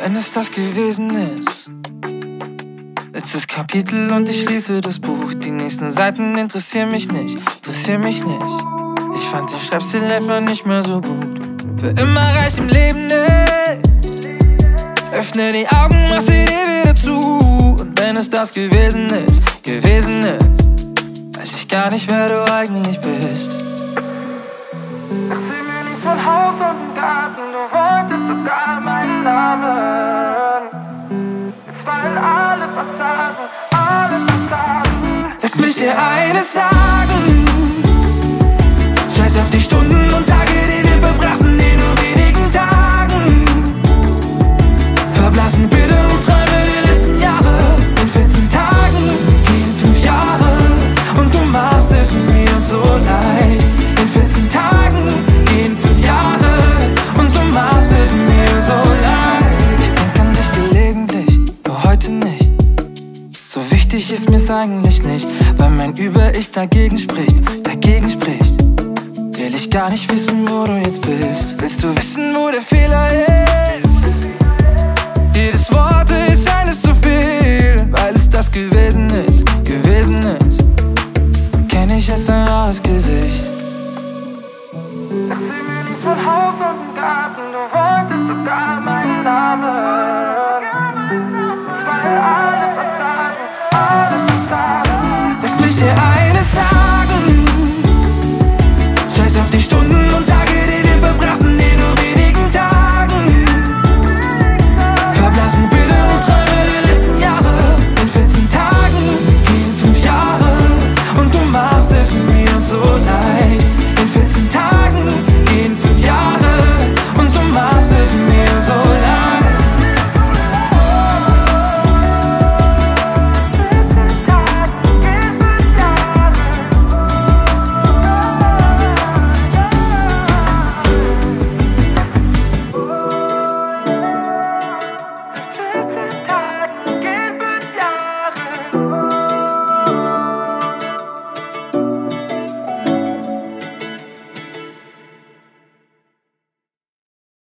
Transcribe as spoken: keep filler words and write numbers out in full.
wenn es das gewesen ist. Letztes Kapitel und ich schließe das Buch. Die nächsten Seiten interessieren mich nicht, interessieren mich nicht. Ich fand den Schreibstil einfach nicht mehr so gut. Für immer reich im Leben nicht. Öffne die Augen, mach sie dir wieder zu. Und wenn es das gewesen ist, gewesen ist, weiß ich gar nicht, wer du eigentlich bist. Erzähl mir nichts von Haus und Garten, du wolltest sogar meinen Namen. Jetzt fallen alle Fassaden, alle Fassaden. Lass mich dir eines sagen: Scheiß auf die Stunden und Tage, die wir verbrachten in nur wenigen Tagen. Verblassen Bilder und Träume der letzten Jahre. In vierzehn Tagen gehen fünf Jahre und du machst es mir so leicht. In vierzehn Tagen gehen fünf Jahre und du machst es mir so leicht. Ich denk an dich gelegentlich, nur heute nicht. So wichtig ist mir's eigentlich nicht, weil mein Über-Ich dagegen spricht, dagegen spricht. Will ich gar nicht wissen, wo du jetzt bist. Willst du wissen, wo der Fehler ist? Jedes Wort ist eines zu viel, weil es das gewesen ist, gewesen ist. Kenn ich jetzt ein rares Gesicht. Erzähl mir nichts von Haus und Garten, du wolltest sogar